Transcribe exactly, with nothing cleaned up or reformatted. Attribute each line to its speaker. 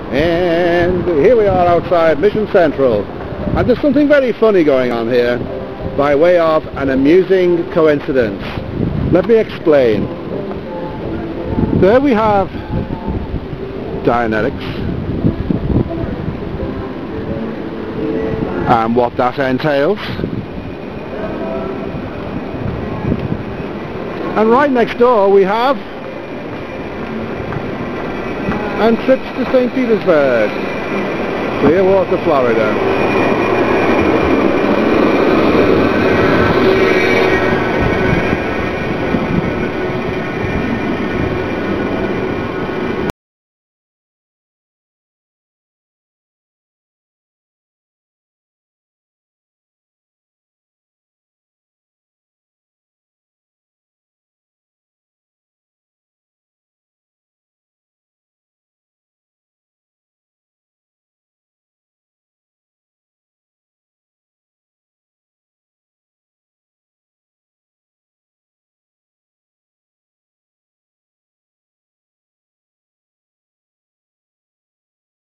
Speaker 1: And here we are outside Mission Central, and there's something very funny going on here by way of an amusing coincidence. Let me explain. There we have Dianetics and what that entails, and right next door we have and trips to Saint Petersburg, Clearwater, Florida.